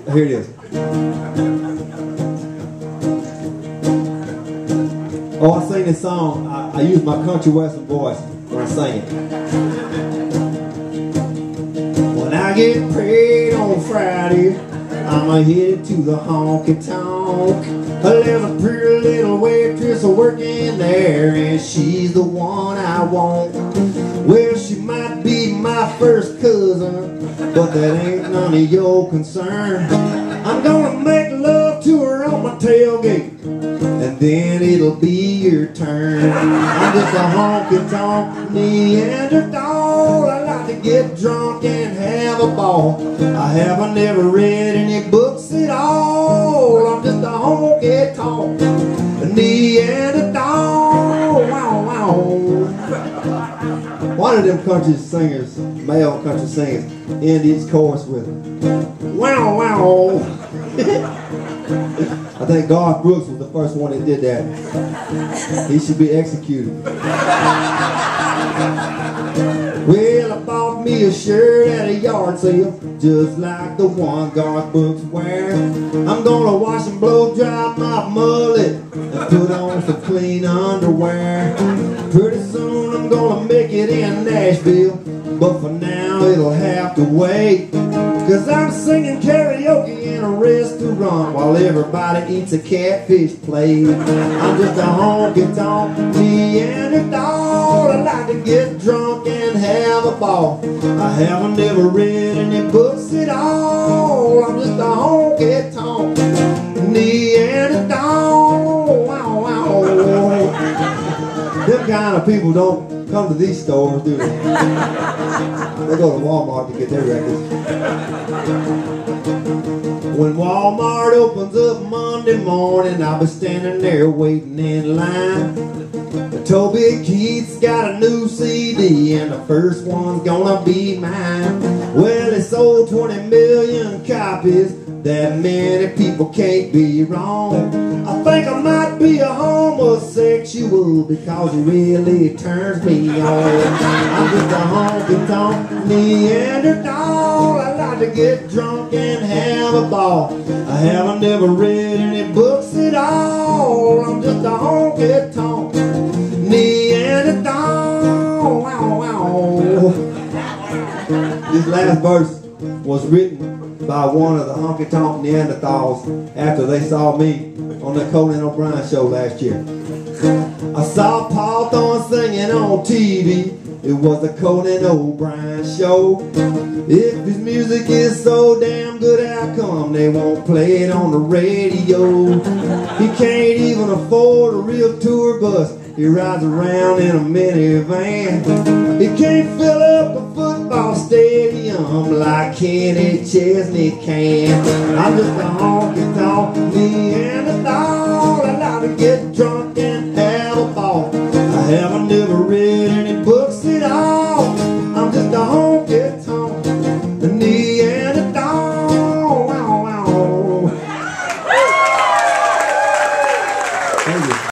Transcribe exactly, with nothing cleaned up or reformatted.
Here it is. Oh, I sing this song. I, I use my country western voice when I sing it. When I get paid on Friday, I'ma hit it to the honky tonk. There's a pretty little waitress working there, and she's the one I want. Well, she might be my first cousin, but that ain't none of your concern. I'm gonna make love to her on my tailgate, and then it'll be your turn. I'm just a honky-tonk Neanderthal. I like to get drunk and have a ball. I haven't never read any books at all. I'm just a honky-tonk Neanderthal. Wow, wow. One of them country singers, male country singers, end each chorus with wow, wow. I think Garth Brooks was the first one that did that. He should be executed. Well, I bought me a shirt at a yard sale, just like the one Garth Brooks wears. I'm gonna wash and blow dry my mullet and put on some clean underwear. Pretty soon I'm gonna make it in Nashville, but for now it'll have to wait. Cause I'm singing karaoke in a restaurant while everybody eats a catfish plate. I'm just a honky-tonk Neanderthal. I like to get drunk and have a ball. I haven't ever read any books at all. I'm just a honky-tonk Neanderthal. Wow, wow. Them kind of people don't come to these stores, do they? They go to Walmart to get their records. When Walmart opens up Monday morning, I'll be standing there waiting in line. Toby Keith's got a new C D, and the first one's gonna be mine. Well, it sold twenty million copies. That many people can't be wrong. I think I might be a homosexual because it really turns me on. I'm just a honky-tonk Neanderthal. I like to get drunk and have a ball. I haven't ever read any books at all. I'm just a honky-tonk Neanderthal. Wow, wow. This last verse was written by one of the honky-tonk Neanderthals after they saw me on the Conan O'Brien show last year. I saw Paul Thorn singing on T V. It was the Conan O'Brien show. If his music is so damn good, how come they won't play it on the radio? He can't even afford a real tour bus. He rides around in a minivan. He can't fill up a football stadium like Kenny Chesney can. I'm just a honky-tonk